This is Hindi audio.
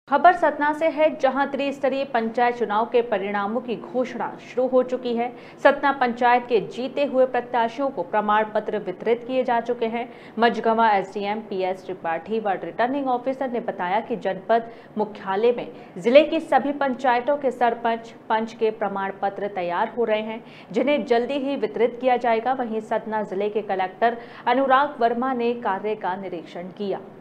खबर सतना से है, जहां त्रिस्तरीय पंचायत चुनाव के परिणामों की घोषणा शुरू हो चुकी है। सतना पंचायत के जीते हुए प्रत्याशियों को प्रमाण पत्र वितरित किए जा चुके हैं। मझगवां एसडीएम पीएस त्रिपाठी व रिटर्निंग ऑफिसर ने बताया कि जनपद मुख्यालय में जिले की सभी पंचायतों के सरपंच पंच के प्रमाण पत्र तैयार हो रहे हैं, जिन्हें जल्दी ही वितरित किया जाएगा। वहीं सतना जिले के कलेक्टर अनुराग वर्मा ने कार्य का निरीक्षण किया।